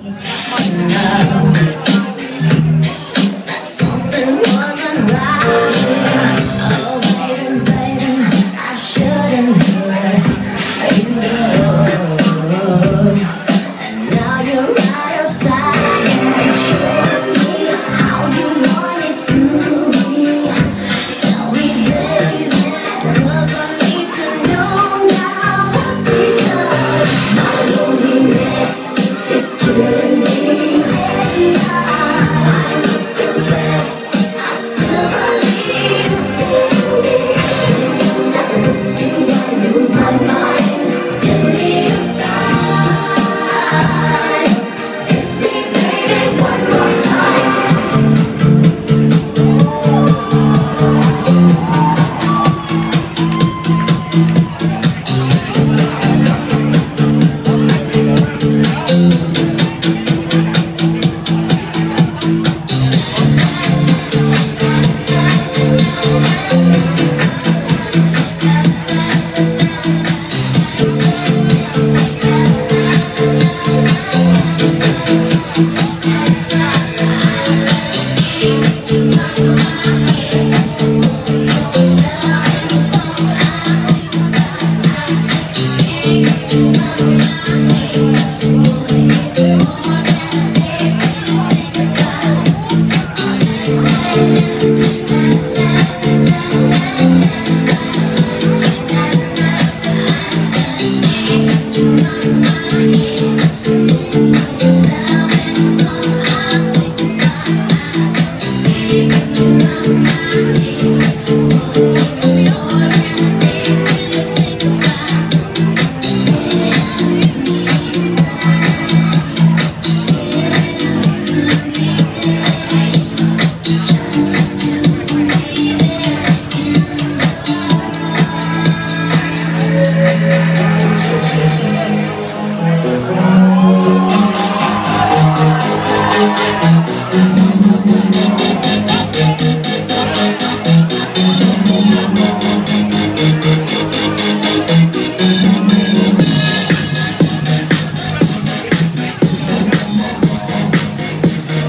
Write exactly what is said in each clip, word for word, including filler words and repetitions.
Something wasn't right. Oh baby, baby, I shouldn't hurt you. And now you're right outside and showing me how you want it to be. Tell me, baby, 'cause I need to know now. Because my loneliness is killing me.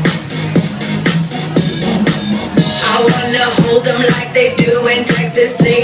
Hold them like they do in Texas.